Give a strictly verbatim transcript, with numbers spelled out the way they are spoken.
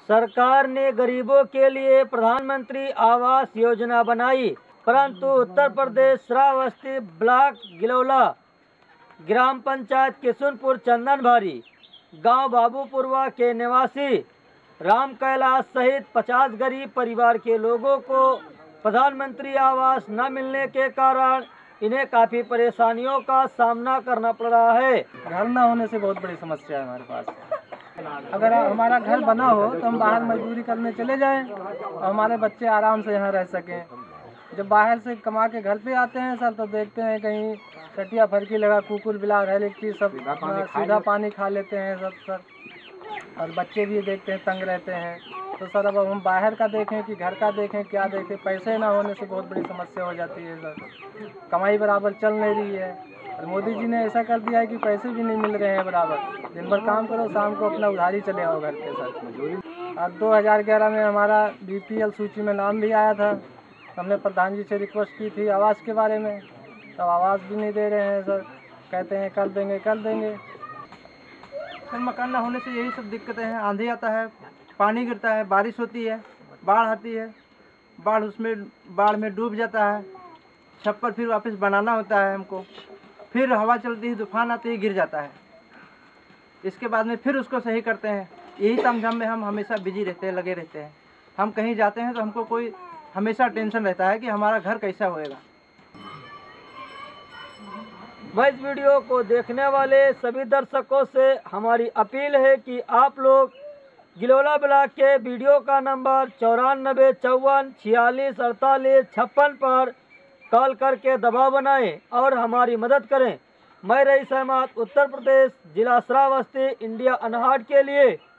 सरकार ने गरीबों के लिए प्रधानमंत्री आवास योजना बनाई, परंतु उत्तर प्रदेश श्रावस्ती ब्लॉक गिलौला ग्राम पंचायत किशुनपुर चंदनभारी गांव बाबूपुरवा के निवासी राम कैलाश सहित पचास गरीब परिवार के लोगों को प्रधानमंत्री आवास न मिलने के कारण इन्हें काफ़ी परेशानियों का सामना करना पड़ रहा है। घर न होने से बहुत बड़ी समस्या है हमारे पास। अगर हमारा घर बना हो तो हम बाहर मजदूरी करने चले जाएं और हमारे बच्चे आराम से यहाँ रह सकें। जब बाहर से कमा के घर पे आते हैं सर तो देखते हैं कहीं चटिया फरकी लगा, कुकुर बिलार है, लिट्टी सब सीधा पानी खा लेते हैं सब सर, और बच्चे भी देखते हैं तंग रहते हैं। तो सर अब हम बाहर का देखें कि घर का देखें, क्या देखें? पैसे ना होने से बहुत बड़ी समस्या हो जाती है सर। कमाई बराबर चल नहीं रही है और मोदी जी ने ऐसा कर दिया है कि पैसे भी नहीं मिल रहे हैं बराबर। दिन भर काम करो, शाम को अपना उधारी चले आओ घर पे सर। और दो हज़ार ग्यारह में हमारा बी पी एल सूची में नाम भी आया था, तो हमने प्रधान जी से रिक्वेस्ट की थी आवास के बारे में, तो आवास भी नहीं दे रहे हैं सर। कहते हैं कर देंगे कर देंगे। सर मकान न होने से यही सब दिक्कतें हैं। आंधी आता है, पानी गिरता है, बारिश होती है, बाढ़ आती है, बाढ़ उसमें बाढ़ में डूब जाता है, छप्पर फिर वापस बनाना होता है हमको, फिर हवा चलती है, तूफान आती है, गिर जाता है। इसके बाद में फिर उसको सही करते हैं। यही तामझाम में हम हमेशा बिजी रहते हैं, लगे रहते हैं। हम कहीं जाते हैं तो हमको कोई हमेशा टेंशन रहता है कि हमारा घर कैसा होएगा। मैं इस वीडियो को देखने वाले सभी दर्शकों से हमारी अपील है कि आप लोग गिलौला ब्लॉक के वीडियो का नंबर चौरानबे चौवन छियालीस अड़तालीस छप्पन पर कॉल करके दबाव बनाएं और हमारी मदद करें। मैं रईस अहमद, उत्तर प्रदेश, जिला श्रावस्ती, इंडिया अनहाट के लिए